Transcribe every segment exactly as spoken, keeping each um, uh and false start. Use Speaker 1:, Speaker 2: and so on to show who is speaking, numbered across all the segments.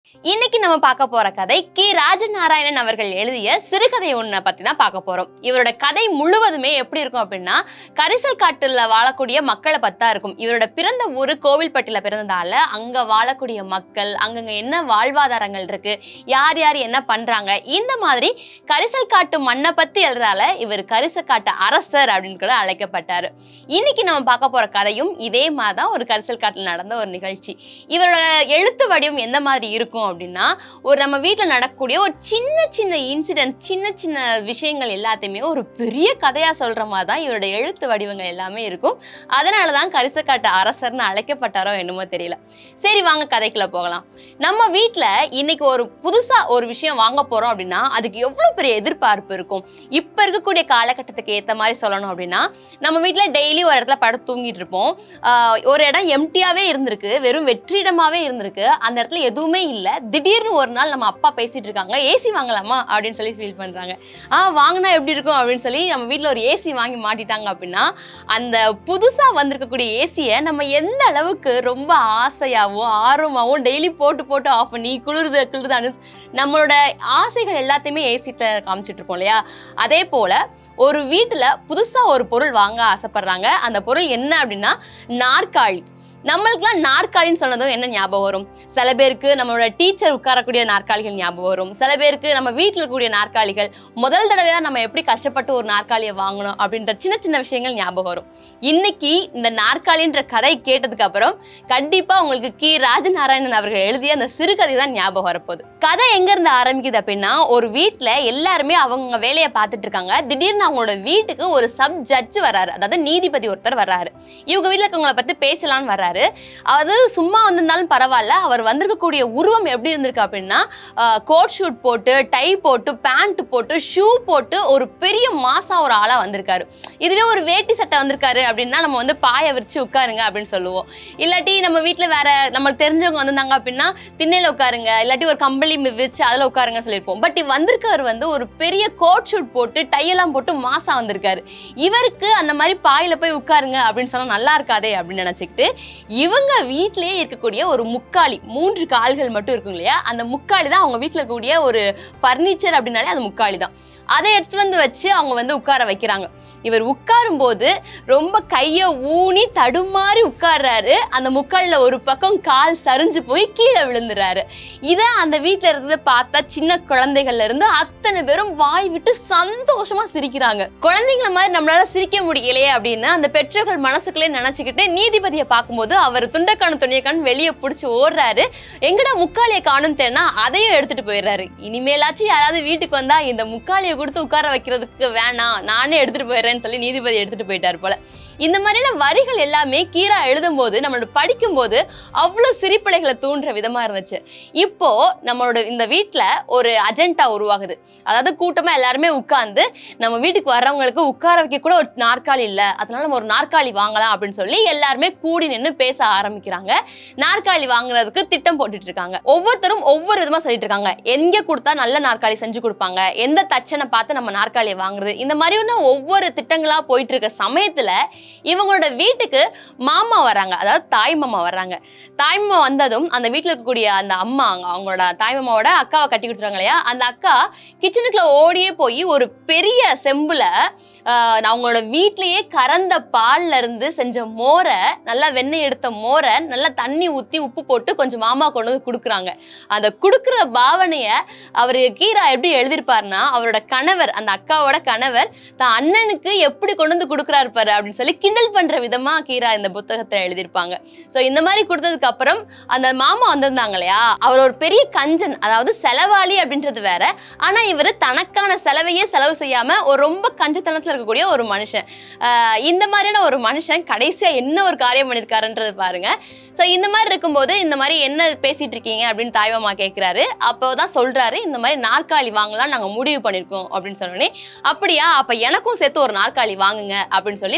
Speaker 1: இன்னைக்கு நம்ம பார்க்க போற கதை கி.ராஜநாராயணன் அவர்கள் எழுதிய சிறுகதை ஒன்றை பத்தி தான் பார்க்க போறோம். இவரோட கதை முழுவதுமே எப்படி இருக்கும் அப்படின்னா, கரிசல் காட்டுல வாழக்கூடிய மக்களை பத்தா இருக்கும். இவரோட பிறந்த ஊரு கோவில்பட்டியில பிறந்ததால அங்க வாழக்கூடிய மக்கள், அங்கங்க என்ன வாழ்வாதாரங்கள் இருக்கு, யார் யார் என்ன பண்றாங்க, இந்த மாதிரி கரிசல் காட்டு மண்ணை பத்தி எழுதால இவர் கரிசல் காட்டு அரசர் அப்படின்னு கூட அழைக்கப்பட்டாரு. இன்னைக்கு நம்ம பார்க்க போற கதையும் இதே மாதிரிதான் ஒரு கரிசல் காட்டில் நடந்த ஒரு நிகழ்ச்சி. இவரோட எழுத்து வடிவம் எந்த மாதிரி இருக்கும் அப்படின்னா, ஒரு நம்ம வீட்டில் நடக்கக்கூடிய ஒரு சின்ன சின்ன இன்சிடென்ட், சின்ன சின்ன விஷயங்கள் எல்லாத்தையுமே ஒரு பெரிய கதையா சொல்ற மாதிரி தான் இவரோட எழுத்து வடிவங்கள் எல்லாமே இருக்கும். அதனாலதான் கரிசக்காட்டு அரசர்னு அழைக்கப்பட்டாரோ என்னமோ தெரியல. சரி, வாங்க கதைக்குள்ள போகலாம். நம்ம வீட்டில் இன்னைக்கு ஒரு புதுசா ஒரு விஷயம் வாங்க போறோம் அப்படின்னா அதுக்கு எவ்வளவு பெரிய எதிர்பார்ப்பு இருக்கும். இப்ப இருக்கக்கூடிய காலகட்டத்துக்கு ஏற்ற மாதிரி சொல்லணும் அப்படின்னா, நம்ம வீட்டில் டெய்லி ஒரு இடத்துல படுத்து தூங்கிட்டு இருப்போம். ஒரு இடம் எம்டியாவே இருந்திருக்கு, வெறும் வெற்றிடமாவே இருந்திருக்கு. அந்த இடத்துல எதுவுமே இல்லை. திடீர்னு ஒரு நாள் நம்ம அப்பா பேசிட்டு இருக்காங்க, ஏசி வாங்கலாமா அப்படின்னு சொல்லி ஃபீல் பண்றாங்க. ஆ வாங்கினா எப்படி இருக்கும் அப்படின்னு சொல்லி நம்ம வீட்டில் ஒரு ஏசி வாங்கி மாட்டிட்டாங்க அப்படின்னா, அந்த புதுசா வந்திருக்கக்கூடிய ஏசியை நம்ம எந்த அளவுக்கு ரொம்ப ஆசையாகவும் ஆர்வமாகவும் டெய்லி போட்டு போட்டு ஆஃப் பண்ணி குளிர்து குளிர்தான்னு நம்மளோட ஆசைகள் எல்லாத்தையுமே ஏசிட்ட காமிச்சிட்டு இருப்போம் இல்லையா? அதே போல ஒரு வீட்டுல புதுசா ஒரு பொருள் வாங்க ஆசைப்படுறாங்க. அந்த பொருள் என்ன அப்படின்னா நாற்காலி. நம்மளுக்குலாம் நாற்காலின்னு சொன்னதும் என்ன ஞாபகம் வரும்? சில பேருக்கு நம்மளோட டீச்சர் உட்காரக்கூடிய நாற்காலிகள் ஞாபகம் வரும். சில பேருக்கு நம்ம வீட்டில் இருக்கக்கூடிய நாற்காலிகள், முதல் தடவையா நம்ம எப்படி கஷ்டப்பட்டு ஒரு நாற்காலியை வாங்கணும் அப்படின்ற சின்ன சின்ன விஷயங்கள் ஞாபகம் வரும். இன்னைக்கு இந்த நாற்காலின்ற கதை கேட்டதுக்கு அப்புறம் கண்டிப்பா உங்களுக்கு கி.ராஜநாராயணன் அவர்கள் எழுதிய அந்த சிறுகதை தான் ஞாபகம் வரப்போகுது. கதை எங்க இருந்து ஆரம்பிக்குது அப்படின்னா, ஒரு வீட்டுல எல்லாருமே அவங்க வேலையை பார்த்துட்டு இருக்காங்க. திடீர்னு அவங்களோட வீட்டுக்கு ஒரு சப் ஜட்ஜ் வர்றாரு, அதாவது நீதிபதி ஒருத்தர் வர்றாரு. இவங்க வீட்டுல இருக்கவங்களை பத்தி பேசலான்னு வர்றாரு. அது சும்மா வந்திருந்தாலும் பரவாயில்ல, அவர் வந்திருக்கக்கூடிய உருவம் எப்படி இருந்திருக்கு அப்படின்னா, கோட் ஷூட் போட்டு, டை போட்டு, பேண்ட் போட்டு, ஷூ போட்டு ஒரு பெரிய மாசா ஒரு ஆளா வந்திருக்காரு. இதுவே ஒரு வேட்டி சட்டை வந்திருக்காரு அப்படின்னா நம்ம வந்து பாயை விரிச்சு உட்காருங்க அப்படின்னு சொல்லுவோம். இல்லாட்டி நம்ம வீட்டுல வேற நம்மளுக்கு தெரிஞ்சவங்க வந்திருந்தாங்க அப்படின்னா திண்ணையில உட்காருங்க, இல்லாட்டி ஒரு கம்பளி விரிச்சு அதுல உட்காருங்க சொல்லியிருப்போம். பட் வந்திருக்கவர் வந்து ஒரு பெரிய கோட் ஷூட் போட்டு டையெல்லாம் போட்டு மாசா வந்திருக்காரு. இவருக்கு அந்த மாதிரி பாயில போய் உட்காருங்க அப்படின்னு சொன்னா நல்லா இருக்காதே அப்படின்னு நினைச்சுக்கிட்டு இவங்க வீட்டிலேயே இருக்கக்கூடிய ஒரு முக்காலி, மூன்று கால்கள் மட்டும் இருக்கும் இல்லையா, அந்த முக்காலி தான் அவங்க வீட்டில் இருக்கக்கூடிய ஒரு ஃபர்னிச்சர் அப்படின்னாலே அது முக்காலி தான். அதை எடுத்துட்டு வந்து வச்சு அவங்க வந்து உட்கார வைக்கிறாங்க. இவர் உட்காரும் போது ரொம்ப கையை ஊனி தடுமாறி உட்கார்றாரு. அந்த முக்காலில ஒரு பக்கம் கால் சரிஞ்சு போய் கீழே விழுந்துறாரு. இதை அந்த வீட்டுல இருந்து பார்த்தா சின்ன குழந்தைகள்ல இருந்து அத்தனை பேரும் வாய் விட்டு சந்தோஷமா சிரிக்கிறாங்க. குழந்தைங்கள மாதிரி நம்மளால சிரிக்க முடியலையே அப்படின்னு அந்த பெற்றோர்கள் மனசுக்குள்ளே நினைச்சுக்கிட்டு நீதிபதியை பார்க்கும்போது அவர் துண்டக்கான துணியக்கான வெளியே பிடிச்சி ஓடுறாரு. எங்கடா முக்காலியை காணும் தேனா அதையும் எடுத்துட்டு போயிடுறாரு. இனிமேலாச்சும் யாராவது வீட்டுக்கு வந்தா இந்த முக்காலியை கொடுத்து உட்கார வைக்கிறதுக்கு வேணாம், நானே எடுத்துட்டு போயிடுறேன்னு சொல்லி நீதிபதி எடுத்துட்டு போயிட்டார் போல. இந்த மாதிரியான வரிகள் எல்லாமே கீரா எழுதும் போது நம்மளோட படிக்கும் போது அவ்வளவு சிரிப்பலைகளை தூண்டுற விதமா இருந்துச்சு. இப்போ நம்மளோட இந்த வீட்டுல ஒரு அஜெண்டா உருவாகுது. அதாவது கூட்டமா எல்லாருமே உட்கார்ந்து நம்ம வீட்டுக்கு வர்றவங்களுக்கு உட்கார வைக்க கூட ஒரு நாற்காலி இல்ல, அதனால நம்ம ஒரு நாற்காலி வாங்கலாம் அப்படின்னு சொல்லி எல்லாருமே கூடி நின்று பேச ஆரம்பிக்கிறாங்க. நாற்காலி வாங்குறதுக்கு திட்டம் போட்டுட்டு இருக்காங்க. ஒவ்வொருத்தரும் ஒவ்வொரு விதமா சொல்லிட்டு இருக்காங்க. எங்க கொடுத்தா நல்ல நாற்காலி செஞ்சு கொடுப்பாங்க, எந்த தச்சனை பார்த்து நம்ம நாற்காலியை வாங்குறது, இந்த மாதிரி ஒவ்வொரு திட்டங்களா போயிட்டு இருக்க சமயத்துல இவங்களோட வீட்டுக்கு மாமா வராங்க, அதாவது தாய் மாமா வர்றாங்க. தாய் மாமா வந்ததும் அந்த வீட்டுல இருக்கக்கூடிய அந்த அம்மா, அவங்களோட தாய் மாமாவோட அக்காவை கட்டி கொடுத்துருவாங்க இல்லையா, அந்த அக்கா கிச்சனுக்குள்ள ஓடியே போய் ஒரு பெரிய செம்புல ஆஹ் அவங்களோட வீட்லயே கறந்த பால்ல இருந்து செஞ்ச மோரை, நல்லா வெண்ணெய் எடுத்த மோரை நல்லா தண்ணி ஊத்தி உப்பு போட்டு கொஞ்சம் மாமா கொண்டு வந்து கொடுக்குறாங்க. அந்த கொடுக்குற பாவனைய அவரு கீரா எப்படி எழுதியிருப்பாருன்னா, அவரோட கணவர், அந்த அக்காவோட கணவர் தான் அண்ணனுக்கு எப்படி கொண்டு வந்து கொடுக்குறாரு பாரு அப்படின்னு சொல்லி கிண்டல் பண்ற விதமா கீரா இந்த புத்தகத்தை எழுதியிருப்பாங்க. சோ இந்த மாதிரி கொடுத்ததுக்கு அப்புறம் அந்த மாமா வந்திருந்தாங்க இல்லையா, அவர் ஒரு பெரிய கஞ்சன், அதாவது செலவாளி அப்படின்றது வேற. ஆனா இவரு தனக்கான செலவையே செலவு செய்யாம ஒரு ரொம்ப கஞ்சத்தனத்துல இருக்கக்கூடிய ஒரு மனுஷன். ஆஹ் இந்த மாதிரியான ஒரு மனுஷன் கடைசியா என்ன ஒரு காரியம் பண்ணிருக்காருன்றது பாருங்க. சோ இந்த மாதிரி இருக்கும்போது இந்த மாதிரி என்ன பேசிட்டு இருக்கீங்க அப்படின்னு தாய்மாமா கேட்கிறாரு. அப்போதான் சொல்றாரு, இந்த மாதிரி நாற்காலி வாங்கலாம் நாங்க முடிவு பண்ணிருக்கோம் அப்படின்னு சொன்னோடனே, அப்படியா அப்ப எனக்கும் சேர்த்து ஒரு நாற்காலி வாங்குங்க அப்படின்னு சொல்லி மாமாவும்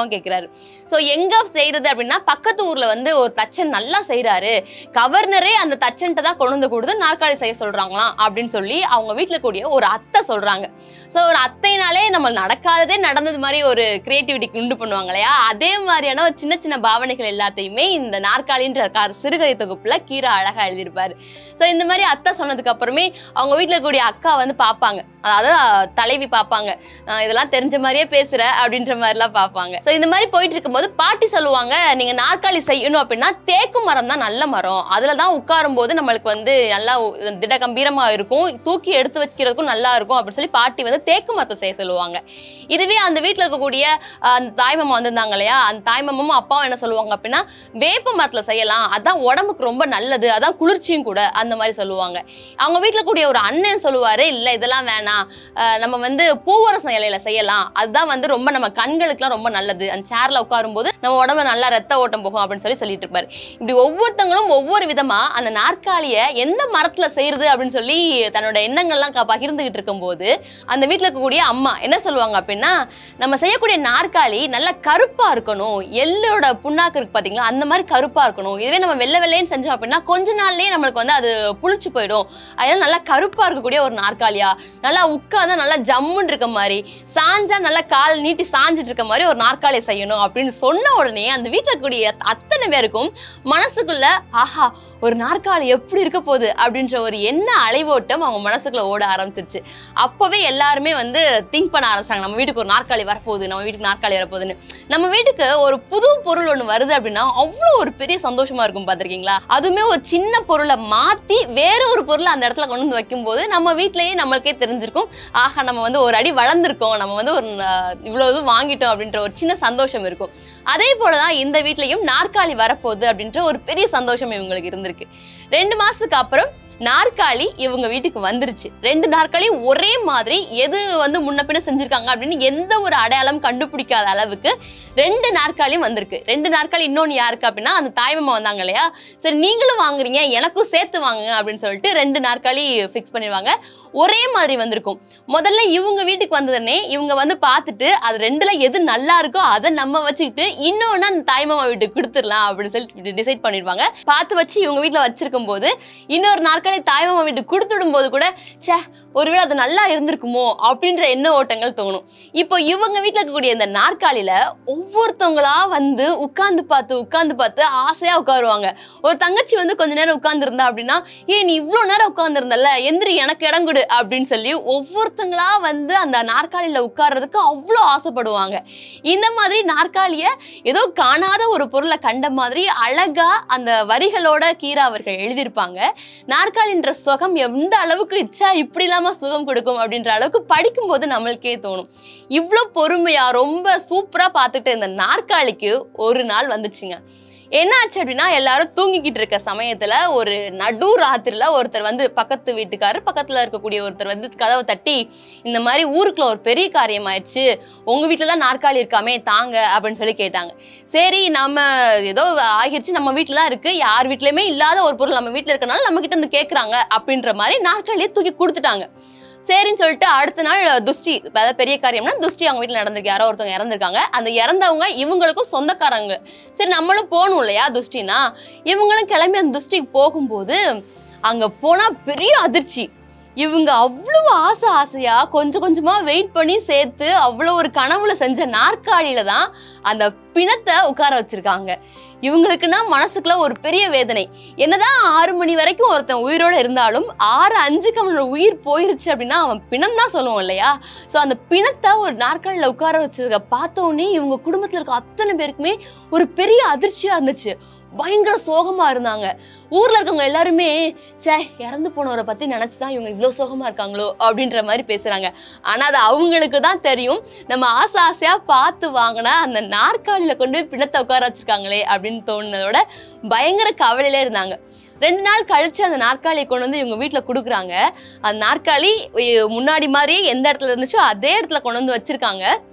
Speaker 1: அப்பாவும் கேட்கிறாரு. ஸோ எங்க செய்யறது அப்படின்னா பக்கத்து ஊர்ல வந்து ஒரு தச்சன் நல்லா செய்யறாரு, கவர்னரே அந்த தச்சன்ட்ட தான் கொண்டு வந்து கொடுத்து நாற்காலி செய்ய சொல்றாங்களாம் அப்படின்னு சொல்லி அவங்க வீட்டுல கூடிய ஒரு அத்தை சொல்றாங்க. ஸோ ஒரு அத்தைனாலே நம்ம நடக்காததே நடந்தது மாதிரி ஒரு கிரியேட்டிவிட்டி உண்டு பண்ணுவாங்க இல்லையா, அதே மாதிரியான ஒரு சின்ன சின்ன பாவனைகள் எல்லாத்தையுமே இந்த நாற்காலின்ற சிறுகதை தொகுப்புல கீரா அழகா எழுதியிருப்பாரு. ஸோ இந்த மாதிரி அத்தை சொன்னதுக்கு அப்புறமே அவங்க வீட்டுல கூடிய அக்கா வந்து பார்ப்பாங்க, அதாவது தலைவி பார்ப்பாங்க, இதெல்லாம் தெரிஞ்ச மாதிரியே பேசுற அப்படின்ற மாதிரிலாம் பார்ப்பாங்க. ஸோ இந்த மாதிரி போயிட்டு இருக்கும்போது பாட்டி சொல்லுவாங்க, நீங்க நாற்காலி செய்யணும் அப்படின்னா தேக்கு மரம் தான் நல்ல மரம், அதுலதான் உட்காரும் போது நம்மளுக்கு வந்து நல்லா திட கம்பீரமா இருக்கும், தூக்கி எடுத்து வைக்கிறதுக்கும் நல்லா இருக்கும் அப்படின்னு சொல்லி பாட்டி வந்து தேக்கு மரத்தை செய்ய சொல்லுவாங்க. இதுவே அந்த வீட்டுல இருக்கக்கூடிய அந்த தாய்மாமா வந்திருந்தாங்க இல்லையா, அந்த தாய்மாமும் அப்பாவும் என்ன சொல்லுவாங்க அப்படின்னா வேப்ப மரத்துல செய்யலாம், அதான் உடம்புக்கு ரொம்ப நல்லது, அதான் குளிர்ச்சியும் கூட, அந்த மாதிரி சொல்லுவாங்க. அவங்க வீட்டுல கூடிய ஒரு அண்ணன் சொல்லுவாரு, இல்ல இதெல்லாம் வேணாம், நம்ம வந்து பூவரசம் இலையில செய்யலாம், அதுதான் வந்து ரொம்ப நம்ம கண்களுக்குலாம் ரொம்ப நல்லது, அந்த சேர்ல உட்காரும் போது நம்ம உடம்புல நல்லா ரத்த ஓட்டம் போகும் அப்படின்னு சொல்லி சொல்லிட்டு இருப்பாரு. இப்படி ஒவ்வொருத்தங்களும் ஒவ்வொரு விதமா அந்த நாற்காலிய எந்த மரத்துல செய்யறது அப்படின்னு சொல்லி தன்னோட எண்ணங்கள்லாம் பகிர்ந்துகிட்டு இருக்கும் போது அந்த வீட்டுல இருக்கக்கூடிய அம்மா என்ன சொல்லுவாங்க அப்படின்னா, நம்ம செய்யக்கூடிய நாற்காலி நல்லா கருப்பா இருக்கணும், எள்ளோட புண்ணாக்கு இருக்கு பாத்தீங்களா அந்த மாதிரி கருப்பா இருக்கணும், இதுவே நம்ம வெள்ளை வெள்ளைன்னு செஞ்சோம் அப்படின்னா கொஞ்ச நாள்லயே நம்மளுக்கு வந்து அது புளிச்சு போயிடும், அதனால நல்லா கருப்பா இருக்கக்கூடிய ஒரு நாற்காலியா, நல்லா உட்கார்ந்தா நல்லா ஜம்முன்னு இருக்க மாதிரி, சாஞ்சா நல்லா கால் நீட்டி சாஞ்சிட்டு இருக்க மாதிரி ஒரு நாற்காலியை செய்யணும் அப்படின்னு சொன்ன உடனே அந்த வீட்டுல இருக்கக்கூடிய அத்தனை பேருக்கும் மனசுக்குள்ள ஆஹா ஒரு நாற்காலி எப்படி இருக்க போகுது அப்படின்ற ஒரு எண்ண அலைவோட்டம் அவங்க மனசுக்குள்ள ஓட ஆரம்பிச்சிருச்சு. அப்பவே எல்லாருமே வந்து திங்க் பண்ண ஆரம்பிச்சாங்க, நம்ம வீட்டுக்கு ஒரு நாற்காலி வரப்போகுது, நம்ம வீட்டுக்கு நாற்காலி வரப்போகுதுன்னு. நம்ம வீட்டுக்கு ஒரு புது பொருள் ஒண்ணு வருது அப்படின்னா அவ்வளோ ஒரு பெரிய சந்தோஷமா இருக்கும் பார்த்திருக்கீங்களா, அதுவுமே ஒரு சின்ன பொருளை மாத்தி வேற ஒரு பொருளை அந்த இடத்துல கொண்டு வந்து வைக்கும் போது நம்ம வீட்லயே நம்மளுக்கே தெரிஞ்சிருக்கும், ஆஹா நம்ம வந்து ஒரு அடி வளர்ந்துருக்கோம், நம்ம வந்து ஒரு இவ்வளவு இது வாங்கிட்டோம் அப்படின்ற ஒரு சின்ன சந்தோஷம் இருக்கும். அதே போலதான் இந்த வீட்லயும் நாற்காலி வரப்போகுது அப்படின்ற ஒரு பெரிய சந்தோஷம் இவங்களுக்கு இருந்திருக்கு. ரெண்டு மாசத்துக்கு அப்புறம் நாற்காலி இவங்க வீட்டுக்கு வந்துருச்சு. ரெண்டு நாற்காலியும் ஒரே மாதிரி, எது வந்து முன்ன பின்ன செஞ்சிருக்காங்க அப்படின்னு எந்த ஒரு அடையாளம் கண்டுபிடிக்காத அளவுக்கு ரெண்டு நாற்காலியும் வந்திருக்கு. ரெண்டு நாற்காலி இன்னொன்னு யாருக்கு அப்படின்னா அந்த தாய்மாமா வந்தாங்க இல்லையா, சரி நீங்களும் வாங்குறீங்க எனக்கும் சேர்த்து வாங்குங்க அப்படின்னு சொல்லிட்டு ரெண்டு நாற்காலி ஃபிக்ஸ் பண்ணிடுவாங்க. ஒரே மாதிரி வந்திருக்கும். முதல்ல இவங்க வீட்டுக்கு வந்ததுன்னே இவங்க வந்து பார்த்துட்டு அது ரெண்டுல எது நல்லா இருக்கோ அதை நம்ம வச்சுக்கிட்டு இன்னொன்னு அந்த தாய்மாமா வீட்டுக்கு கொடுத்துடலாம் அப்படின்னு சொல்லி டிசைட் பண்ணிடுவாங்க. பார்த்து வச்சு இவங்க வீட்டுல வச்சிருக்கும் போது இன்னொரு நாற்காலி தாய்மாமா வீட்டுக்கு கொடுத்துடும் போது கூட சே ஒருவேளை அது நல்லா இருந்திருக்குமோ அப்படின்ற எண்ண ஓட்டங்கள் தோணும். இப்போ இவங்க வீட்டுல இருக்கக்கூடிய இந்த நாற்காலியில ஒவ்வொருத்தவங்களா வந்து உட்கார்ந்து பார்த்து உட்கார்ந்து பார்த்து ஆசையா உட்காருவாங்க. ஒரு தங்கச்சி வந்து கொஞ்ச நேரம் உட்கார்ந்து இருந்தா அப்படின்னா, ஏ நீ இவ்வளவு நேரம் உட்கார்ந்து இருந்தல்ல எந்திரி எனக்கு இடம் கொடு அப்படின்னு சொல்லி ஒவ்வொருத்தங்களா வந்து அந்த நாற்காலியில உட்கார்றதுக்கு அவ்வளோ ஆசைப்படுவாங்க. இந்த மாதிரி நாற்காலிய ஏதோ காணாத ஒரு பொருளை கண்ட மாதிரி அழகா அந்த வரிகளோட கீரா அவர்கள் எழுதியிருப்பாங்க. நாற்காலின்ற சுகம் எந்த அளவுக்கு இச்சா இப்படி இல்லாம சுகம் கொடுக்கும் அப்படின்ற அளவுக்கு படிக்கும் போது நம்மளுக்கே தோணும். இவ்வளவு பொறுமையா ரொம்ப சூப்பரா பார்த்துட்டு இந்த நாற்காலிக்கு ஒரு நாள் வந்துச்சுங்க. என்ன ஆச்சு அப்படின்னா எல்லாரும் தூங்கிக்கிட்டு இருக்க சமயத்துல ஒரு நடு ராத்திரில ஒருத்தர் வந்து பக்கத்து வீட்டுக்காரர் பக்கத்துல இருக்கக்கூடிய ஒருத்தர் வந்து கதவை தட்டி, இந்த மாதிரி ஊருக்குள்ள ஒரு பெரிய காரியம் ஆயிடுச்சு, உங்க வீட்டுலதான் நாற்காலி இருக்காமே தாங்க அப்படின்னு சொல்லி கேட்டாங்க. சரி நம்ம ஏதோ ஆகிடுச்சு, நம்ம வீட்டுலதான் இருக்கு, யார் வீட்லயுமே இல்லாத ஒரு பொருள் நம்ம வீட்டுல இருக்கனால நம்ம கிட்ட வந்து கேட்கறாங்க அப்படின்ற மாதிரி நாற்காலியை தூக்கி கொடுத்துட்டாங்க. சரின்னு சொல்லிட்டு அடுத்த நாள் துஷ்டி, அதாவது பெரிய காரியம்னா துஷ்டி அவங்க வீட்டுல நடந்திருக்கு, யாரோ ஒருத்தவங்க இறந்துருக்காங்க. அந்த இறந்தவங்க இவங்களுக்கும் சொந்தக்காரங்க. சரி நம்மளும் போகணும் இல்லையா துஷ்டினா, இவங்களும் கிளம்பி அந்த துஷ்டிக்கு போகும்போது அங்க போனா பெரிய அதிர்ச்சி. இவங்க அவ்வளவு ஆசை ஆசையா கொஞ்சம் கொஞ்சமா வெயிட் பண்ணி சேர்த்து அவ்வளவு ஒரு கனவுல செஞ்ச நாற்காலியில தான் அந்த பிணத்தை உட்கார வச்சிருக்காங்க. இவங்களுக்குன்னா மனசுக்குள்ள ஒரு பெரிய வேதனை. என்னதான் ஆறு மணி வரைக்கும் ஒருத்தன் உயிரோட இருந்தாலும் ஆறு அஞ்சுக்கு அவனோட உயிர் போயிருச்சு அப்படின்னா அவன் பிணம் தான் சொல்லுவோம் இல்லையா. ஸோ அந்த பிணத்தை ஒரு நாற்காலியில உட்கார வச்சதுக்க பார்த்தோன்னே இவங்க குடும்பத்துல இருக்க அத்தனை பேருக்குமே ஒரு பெரிய அதிர்ச்சியா இருந்துச்சு. பயங்கர சோகமா இருந்தாங்க. ஊர்ல இருக்கவங்க எல்லாருமே சே இறந்து போனவரை பத்தி நினைச்சுதான் இவங்க இவ்வளவு சோகமா இருக்காங்களோ அப்படின்ற மாதிரி பேசுறாங்க. ஆனா அது அவங்களுக்கு தான் தெரியும், நம்ம ஆசை ஆசையா பார்த்து வாங்கினா அந்த நாற்காலியில கொண்டு போய் பிணத்தை உட்கார வச்சிருக்காங்களே அப்படின்னு தோணுனதோட பயங்கர கவலையிலே இருந்தாங்க. ரெண்டு நாள் கழிச்சு அந்த நாற்காலியை கொண்டு வந்து இவங்க வீட்டுல கொடுக்குறாங்க. அந்த நாற்காலி முன்னாடி மாதிரியே எந்த இடத்துல இருந்துச்சோ அதே இடத்துல கொண்டு வந்து வச்சிருக்காங்க.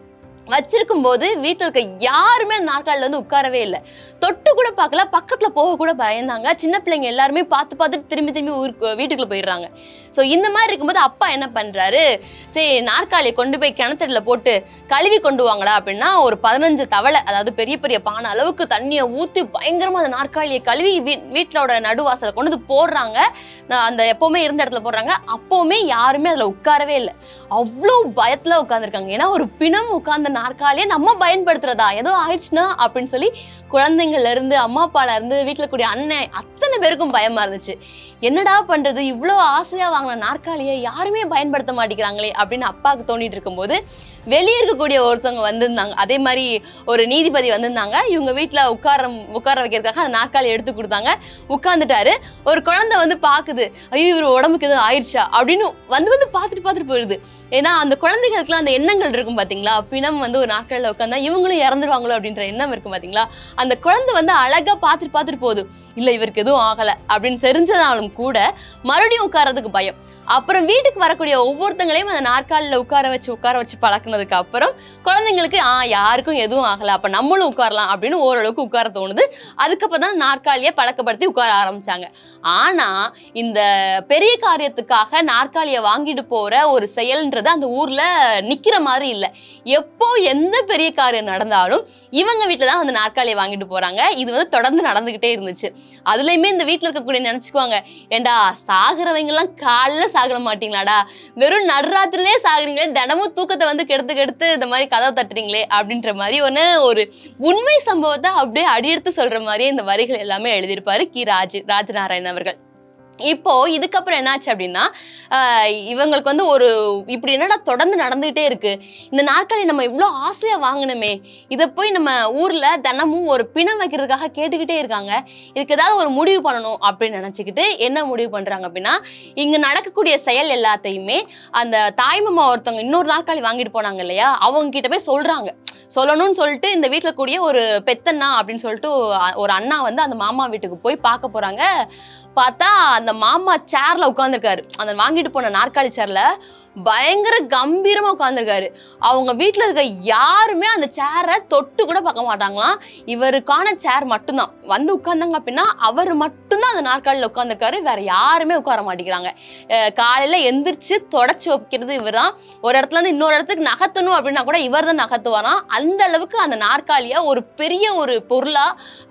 Speaker 1: வச்சிருக்கும் போது வீட்டுல இருக்க யாருமே அந்த நாற்காலில வந்து உட்காரவே இல்லை. தொட்டு கூட பார்க்கல, பக்கத்துல போக கூட பயந்தாங்க. சின்ன பிள்ளைங்க எல்லாருமே பார்த்து பார்த்துட்டு திரும்பி திரும்பி ஊருக்கு வீட்டுக்குள்ள போயிடுறாங்க. ஸோ இந்த மாதிரி இருக்கும்போது அப்பா என்ன பண்றாரு, சரி நாற்காலியை கொண்டு போய் கிணத்துல போட்டு கழுவி கொண்டு வாங்களா அப்படின்னா ஒரு பதினஞ்சு தவளை, அதாவது பெரிய பெரிய பானை அளவுக்கு தண்ணியை ஊற்றி பயங்கரமா அந்த நாற்காலியை கழுவி வீ வீட்டோட நடுவாசலை கொண்டு வந்து போடுறாங்க. அந்த எப்பவுமே இருந்த இடத்துல போடுறாங்க. அப்பவுமே யாருமே அதுல உட்காரவே இல்லை. அவ்வளோ பயத்துல உட்காந்துருக்காங்க. ஏன்னா ஒரு பிணம் உட்கார்ந்த நாற்காலியை நம்ம பயன்படுத்துறதா, ஏதோ ஆயிடுச்சுன்னா அப்படின்னு சொல்லி குழந்தைங்கள்ல இருந்து அம்மா அப்பால இருந்து வீட்டுல கூடிய அண்ணன் அத்தனை பேருக்கும் பயமா இருந்துச்சு. என்னடா பண்றது, இவ்வளவு ஆசையா வாங்கின நாற்காலியை யாருமே பயன்படுத்த மாட்டேங்கிறாங்களே அப்படின்னு அப்பாவுக்கு தோண்டிட்டு இருக்கும்போது வெளியே இருக்கக்கூடிய ஒருத்தவங்க வந்திருந்தாங்க. அதே மாதிரி ஒரு நீதிபதி வந்திருந்தாங்க. இவங்க வீட்டுல உட்கார உட்கார வைக்கிறதுக்காக அந்த நாற்காலி எடுத்து கொடுத்தாங்க. உட்கார்ந்துட்டாரு. ஒரு குழந்தை வந்து பாக்குது, ஐயோ இவர் உடம்புக்கு எதுவும் ஆயிடுச்சா அப்படின்னு வந்து வந்து பார்த்துட்டு பார்த்துட்டு போயிடுது. ஏன்னா அந்த குழந்தைகளுக்குலாம் அந்த எண்ணங்கள் இருக்கும் பாத்தீங்களா, பிணம் வந்து ஒரு நாற்காலியில உட்காந்தா இவங்களும் இறந்துருவாங்களோ அப்படின்ற எண்ணம் இருக்கும் பாத்தீங்களா. அந்த குழந்தை வந்து அழகா பார்த்துட்டு பார்த்துட்டு போகுது. இல்ல இவருக்கு எதுவும் ஆகல அப்படின்னு தெரிஞ்சதாலும் கூட மறுபடியும் உட்கார்றதுக்கு பயம். அப்புறம் வீட்டுக்கு வரக்கூடிய ஒவ்வொருத்தங்களையும் அந்த நாற்காலில உட்கார வச்சு உட்கார வச்சு பழக்கினதுக்கு அப்புறம் குழந்தைங்களுக்கு ஆஹ் யாருக்கும் எதுவும் ஆகல, அப்ப நம்மளும் உட்காரலாம் அப்படின்னு ஓரளவுக்கு உட்கார தோணுது. அதுக்கப்புறம் தான் நாற்காலியை பழக்கப்படுத்தி உட்கார ஆரம்பிச்சாங்க. ஆனா இந்த பெரிய காரியத்துக்காக நாற்காலியை வாங்கிட்டு போற ஒரு செயல்ன்றது அந்த ஊர்ல நிக்கிற மாதிரி இல்லை. எப்போ எந்த பெரிய காரியம் நடந்தாலும் இவங்க வீட்டுல தான் அந்த நாற்காலியை வாங்கிட்டு போறாங்க. இது வந்து தொடர்ந்து நடந்துகிட்டே இருந்துச்சு. அதுலயுமே இந்த வீட்டுல இருக்கக்கூடிய நினைச்சுக்குவாங்க, ஏண்டா சாகுறவங்க எல்லாம் காலைல சாகல மாட்டீங்களாடா, வெறும் நடுராத்திரிலே சாகுறீங்களே, தினமும் தூக்கத்தை வந்து கெடுத்து கெடுத்து இந்த மாதிரி கதவை தட்டுறீங்களே அப்படின்ற மாதிரி ஒன்னு ஒரு உண்மை சம்பவத்தை அப்படியே அடியெடுத்து சொல்ற மாதிரியே இந்த வரிகள் எல்லாமே எழுதியிருப்பாரு கி ராஜ ராஜநாராயணன் அவர்கள். இப்போ இதுக்கப்புறம் என்னாச்சு அப்படின்னா இவங்களுக்கு வந்து ஒரு இப்படி என்னடா தொடர்ந்து நடந்துகிட்டே இருக்கு, இந்த நாற்காலி நம்ம இவ்வளோ ஆசையா வாங்கினோமே, இதை போய் நம்ம ஊர்ல தினமும் ஒரு பிணம் வைக்கிறதுக்காக கேட்டுக்கிட்டே இருக்காங்க, இதுக்கு ஏதாவது ஒரு முடிவு பண்ணணும் அப்படின்னு நினைச்சுக்கிட்டு என்ன முடிவு பண்றாங்க அப்படின்னா, இங்க நடக்கக்கூடிய செயல் எல்லாத்தையுமே அந்த தாய்மாமா ஒருத்தவங்க இன்னொரு நாற்காலி வாங்கிட்டு போனாங்க இல்லையா, அவங்க கிட்ட போய் சொல்றாங்க. சொல்லணும்னு சொல்லிட்டு இந்த வீட்டுல கூடிய ஒரு பெத்தண்ணா அப்படின்னு சொல்லிட்டு ஒரு அண்ணா வந்து அந்த மாமா வீட்டுக்கு போய் பார்க்க போறாங்க. பார்த்தா அந்த மாமா சேர்ல உட்கார்ந்துருக்காரு. அந்த வாங்கிட்டு போன நாற்காலி சேர்ல பயங்கர கம்பீரமா உட்கார்ந்துருக்காரு. அவங்க வீட்டுல இருக்க யாருமே அந்த சேரை தொட்டு கூட பார்க்க மாட்டாங்களாம். இவருக்கான சேர் மட்டும்தான். வந்து உட்கார்ந்தாங்க அப்படின்னா அவர் மட்டும்தான் அந்த நாற்காலியில உட்கார்ந்துருக்காரு. வேற யாருமே உட்கார மாட்டேங்கிறாங்க. காலையில எந்திரிச்சு தொடச்சு வைக்கிறது இவர் தான். ஒரு இடத்துல இருந்து இன்னொரு இடத்துக்கு நகர்த்தணும் அப்படின்னா கூட இவர் தான் நகர்த்துவாராம். அந்த அளவுக்கு அந்த நாற்காலிய ஒரு பெரிய ஒரு பொருளா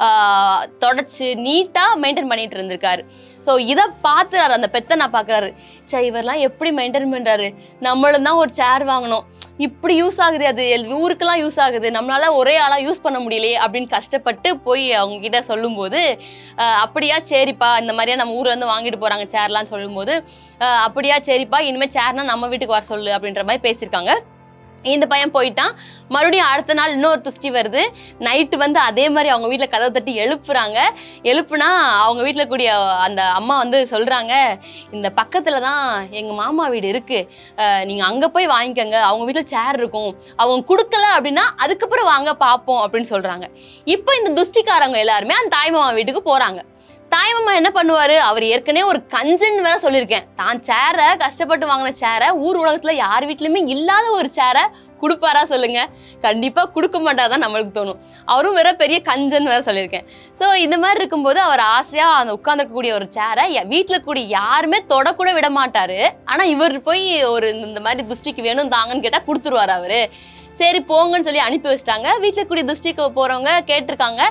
Speaker 1: ஆஹ் தொடச்சு நீட்டா மெயின்டைன் பண்ணிட்டு இருந்திருக்காரு. ஸோ இதை பார்த்துறாரு அந்த பெத்தனை பார்க்குறாரு, சே இவரெல்லாம் எப்படி மெயின்டைன் பண்ணுறாரு, நம்மளும் தான் ஒரு சேர் வாங்கணும், இப்படி யூஸ் ஆகுது, அது ஊருக்கெல்லாம் யூஸ் ஆகுது, நம்மளால ஒரே ஆளாக யூஸ் பண்ண முடியலையே அப்படின்னு கஷ்டப்பட்டு போய் அவங்க கிட்ட சொல்லும்போது, அப்படியா சரிப்பா, இந்த மாதிரியா நம்ம ஊர்ல இருந்து வாங்கிட்டு போறாங்க சேர்லாம் சொல்லும்போது, அப்படியா சரிப்பா இனிமேல் சேர்னா நம்ம வீட்டுக்கு வர சொல்லு அப்படின்ற மாதிரி பேசியிருக்காங்க. இந்த பையன் போயிட்டான். மறுபடியும் அடுத்த நாள் இன்னொரு துஷ்டி வருது. நைட்டு வந்து அதே மாதிரி அவங்க வீட்டில் கதவை தட்டி எழுப்புறாங்க. எழுப்புனா அவங்க வீட்டில் கூடிய அந்த அம்மா வந்து சொல்கிறாங்க, இந்த பக்கத்தில் தான் எங்கள் மாமா வீடு இருக்குது, நீங்கள் அங்கே போய் வாங்கிக்கோங்க, அவங்க வீட்டில் சேர் இருக்கும், அவங்க கொடுக்கல அப்படின்னா அதுக்கப்புறம் வாங்க பார்ப்போம் அப்படின்னு சொல்கிறாங்க. இப்போ இந்த துஷ்டிக்காரங்க எல்லாருமே அந்த தாய்மாமா வீட்டுக்கு போகிறாங்க. தாய்மாமா என்ன பண்ணுவாரு, அவர் ஏற்கனவே ஒரு கஞ்சன் வேற சொல்லியிருக்கேன், தான் சேரை கஷ்டப்பட்டு வாங்கின சேரை ஊர் உலகத்துல யார் வீட்லயுமே இல்லாத ஒரு சேரை கொடுப்பாரா சொல்லுங்க, கண்டிப்பா கொடுக்க மாட்டாதான் நம்மளுக்கு தோணும். அவரும் வேற பெரிய கஞ்சன் வேற சொல்லியிருக்கேன். ஸோ இந்த மாதிரி இருக்கும்போது அவர் ஆசையா அந்த உட்கார்ந்துருக்கக்கூடிய ஒரு சேரை வீட்டுல கூடிய யாருமே தொடக்கூட விட மாட்டாரு. ஆனா இவர் போய் ஒரு இந்த மாதிரி துஷ்டிக்கு வேணும் தாங்கன்னு கேட்டா கொடுத்துருவாரு அவரு. சரி போங்கன்னு சொல்லி அனுப்பி வச்சிட்டாங்க. வீட்டில் கூடிய துஷ்டிக்கு போறவங்க கேட்டிருக்காங்க.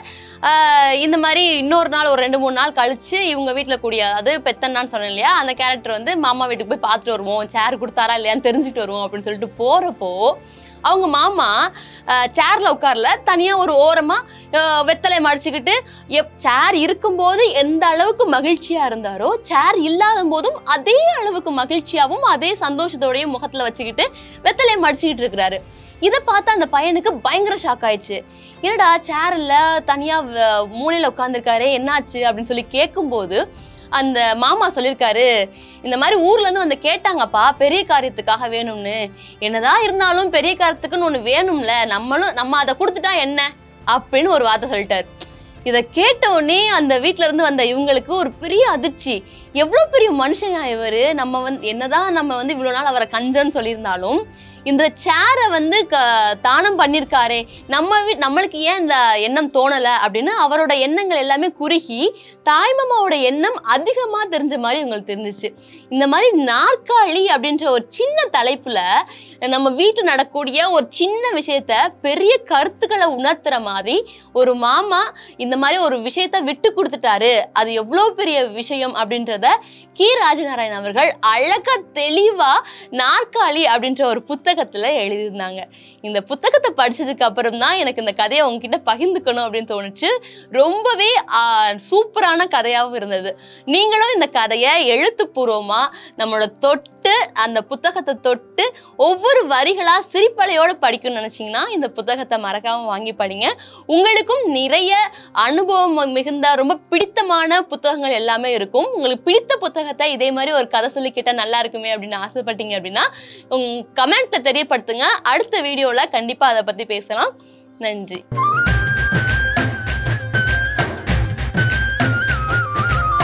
Speaker 1: இந்த மாதிரி இன்னொரு நாள் ஒரு ரெண்டு மூணு நாள் கழிச்சு இவங்க வீட்டில் கூடிய, அதாவது பெத்தன்னான்னு சொன்னேன் இல்லையா, அந்த கேரக்டர் வந்து மாமா வீட்டுக்கு போய் பார்த்துட்டு வருவோம், சேர் கொடுத்தாரா இல்லையான்னு தெரிஞ்சுட்டு வருவோம் அப்படின்னு சொல்லிட்டு போறப்போ அவங்க மாமா சேர்ல உட்கார்ல, தனியா ஒரு ஓரமா வெத்தலை மடிச்சுக்கிட்டு எப் சேர் இருக்கும்போது எந்த அளவுக்கு மகிழ்ச்சியா இருந்தாரோ சேர் இல்லாத போதும் அதே அளவுக்கு மகிழ்ச்சியாவும் அதே சந்தோஷத்தோடையும் முகத்துல வச்சுக்கிட்டு வெத்தலை மடிச்சுக்கிட்டு இருக்கிறாரு. இதை பார்த்து அந்த பையனுக்கு பயங்கர ஷாக் ஆயிடுச்சு. என்னடா சேர்ல தனியா மூலையில உட்காந்துருக்காரு, என்னாச்சு அப்படின்னு சொல்லி கேட்கும்போது அந்த மாமா சொல்லியிருக்காரு, இந்த மாதிரி ஊர்ல இருந்து வந்து கேட்டாங்கப்பா பெரிய காரியத்துக்காக வேணும்னு, என்னதான் இருந்தாலும் பெரிய காரியத்துக்குன்னு ஒண்ணு வேணும்ல, நம்மளும் நம்ம அதை கொடுத்துட்டா என்ன அப்படின்னு ஒரு வார்த்தை சொல்லிட்டாரு. இதை கேட்ட உடனே அந்த வீட்டுல இருந்து வந்த இவங்களுக்கு ஒரு பெரிய அதிர்ச்சி. எவ்வளவு பெரிய மனுஷன் இவரு, நம்ம வந்து என்னதான் நம்ம வந்து இவ்வளவு நாள் அவரை கஞ்சன்னு சொல்லியிருந்தாலும் இந்த சேரை வந்து தானம் பண்ணியிருக்காரே, நம்ம வீ நம்மளுக்கு ஏன் இந்த எண்ணம் தோணலை அப்படின்னு அவரோட எண்ணங்கள் எல்லாமே குறுகி தாய்மாமாவோட எண்ணம் அதிகமாக தெரிஞ்ச மாதிரி உங்களுக்கு தெரிஞ்சிச்சு. இந்த மாதிரி நாற்காலி அப்படின்ற ஒரு சின்ன தலைப்புல நம்ம வீட்டில் நடக்கூடிய ஒரு சின்ன விஷயத்த பெரிய கருத்துக்களை உணர்த்துற மாதிரி ஒரு மாமா இந்த மாதிரி ஒரு விஷயத்த விட்டு கொடுத்துட்டாரு, அது எவ்வளோ பெரிய விஷயம் அப்படின்றத கி ராஜநாராயணன் அவர்கள் அழகா தெளிவா நாற்காலி அப்படின்ற ஒரு புத்தகத்துல எழுதியிருந்தாங்க. இந்த புத்தகத்தை படிச்சதுக்கு அப்புறம் தான் எனக்கு இந்த கதையை உங்ககிட்ட பகிர்ந்துக்கணும் அப்படின்னு தோணுச்சு. ரொம்பவே சூப்பரான கதையாகவும் இருந்தது. நீங்களும் இந்த கதையை எழுத்துப்பூர்வமா நம்மளோட தொட்டு அந்த புத்தகத்தை தொட்டு ஒவ்வொரு வரிகளா சிரிப்பலையோடு படிக்கணும்னு நினைச்சீங்கன்னா இந்த புத்தகத்தை மறக்காம வாங்கி படிங்க. உங்களுக்கும் நிறைய அனுபவம் மிகுந்த ரொம்ப பிடித்தமான புத்தகங்கள் எல்லாமே இருக்கும். உங்களுக்கு பிடித்த புத்தகத்தை இதே மாதிரி ஒரு கதை சொல்லி கேட்டா நல்லா இருக்குமே அப்படின்னு ஆசைப்பட்டீங்க அப்படின்னா உங்க கமெண்ட்ல தெரியப்படுத்துங்க. அடுத்த வீடியோல கண்டிப்பா அதை பத்தி பேசலாம். நன்றி.